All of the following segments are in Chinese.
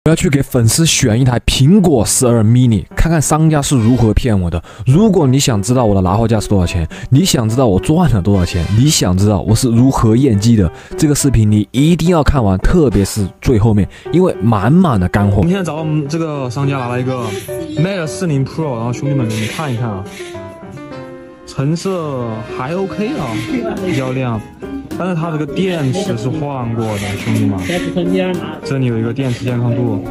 我要去给粉丝选一台苹果12 mini， 看看商家是如何骗我的。如果你想知道我的拿货价是多少钱，你想知道我赚了多少钱，你想知道我是如何验机的，这个视频你一定要看完，特别是最后面，因为满满的干货。我们现在找到我们这个商家拿了一个 Mate 40 Pro， 然后兄弟们给你们看一看啊，成色还 OK 啊，比较亮。 但是它这个电池是换过的，兄弟们。这里有一个电池健康度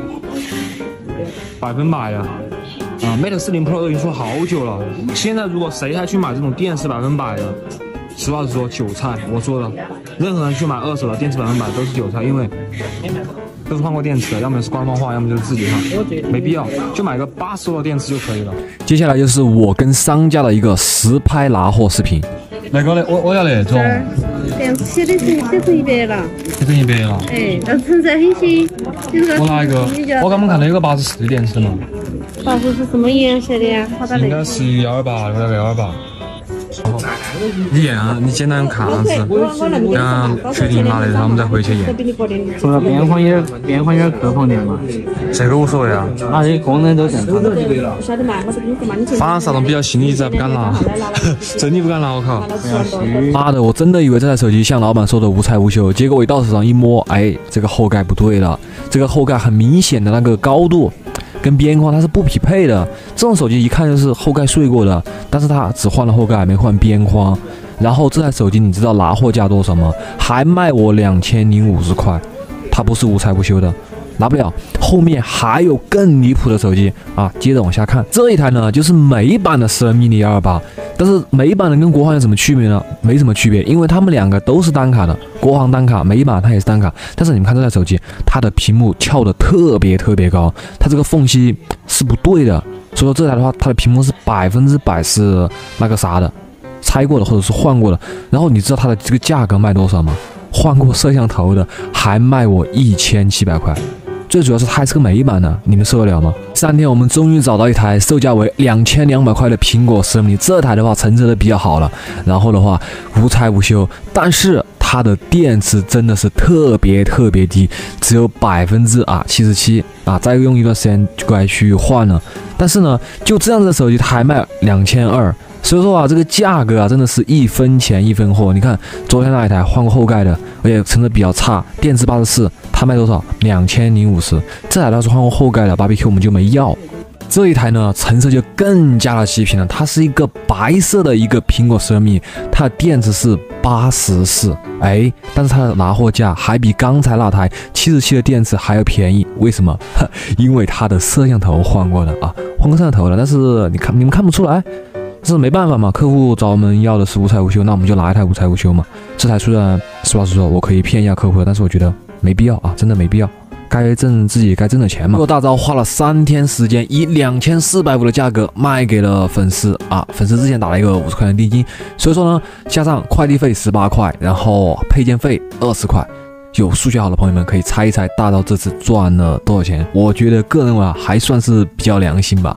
100%呀！Mate 40 Pro 都已经出好久了。现在如果谁还去买这种电池100%的，实话实说，韭菜。我说的，任何人去买二手的电池100%都是韭菜，因为都是换过电池的，要么是官方化，要么就是自己换，没必要，就买个80多的电池就可以了。接下来就是我跟商家的一个实拍拿货视频。 那个我要那种。 电池写的是写成100了。 写成100了。 哎，但是成色很新。 我拿一个，我刚刚看到有个84的电池的嘛。 80是什么颜色的呀？ 应该是128，我那个128。你验啊，你简单看下子，然后确定拿那台，我们再回去验。 除了边框有点刻缝点嘛， 这个无所谓啊， 那些功能都正常。 反正啥种比较新的一直还不敢拿，真的不敢拿，我靠！ 妈的，我真的以为这台手机像老板说的无拆无修，结果我一到手上一摸，哎，这个后盖不对了，这个后盖很明显的那个高度。 跟边框它是不匹配的，这种手机一看就是后盖碎过的，但是它只换了后盖，没换边框。然后这台手机你知道拿货价多少吗？还卖我2050块，它不是无拆不修的，拿不了。后面还有更离谱的手机啊！接着往下看，这一台呢就是美版的12 mini 128，但是美版的跟国行有什么区别呢？没什么区别，因为他们两个都是单卡的，国行单卡，美版它也是单卡。但是你们看这台手机，它的屏幕翘的特别高，它这个缝隙是不对的，所以说这台的话，它的屏幕是100%是那个啥的，拆过的或者是换过的。然后你知道它的这个价格卖多少吗？换过摄像头的还卖我1700块。 最主要是它还是个美版的，你们受得了吗？3天我们终于找到一台售价为2200块的苹果12 mini，这台的话成色的比较好了，然后的话无拆无修，但是它的电池真的是特别低，只有77%啊，再用一段时间就该去换了。但是呢，就这样子的手机它还卖2200。 所以说啊，这个价格啊，真的是1分钱1分货。你看昨天那一台换过后盖的，而且成色比较差，电池84，它卖多少？2050。这台要是换过后盖的 ，BBQ 我们就没要。这一台呢，成色就更加的细屏了，它是一个白色的一个苹果12 mini，它的电池是84，哎，但是它的拿货价还比刚才那台77的电池还要便宜，为什么？因为它的摄像头换过的啊，换过摄像头了，但是你们看不出来。 这是没办法嘛，客户找我们要的是无拆无修，那我们就拿一台无拆无修嘛。这台虽然实话实说，我可以骗一下客户的，但是我觉得没必要啊，真的没必要。该挣自己该挣的钱嘛。我大招花了3天时间，以2450的价格卖给了粉丝啊，粉丝之前打了一个50块钱定金，所以说呢，加上快递费18块，然后配件费20块。 有数学好的朋友们可以猜一猜大招这次赚了多少钱？我觉得个人认为还算是比较良心吧。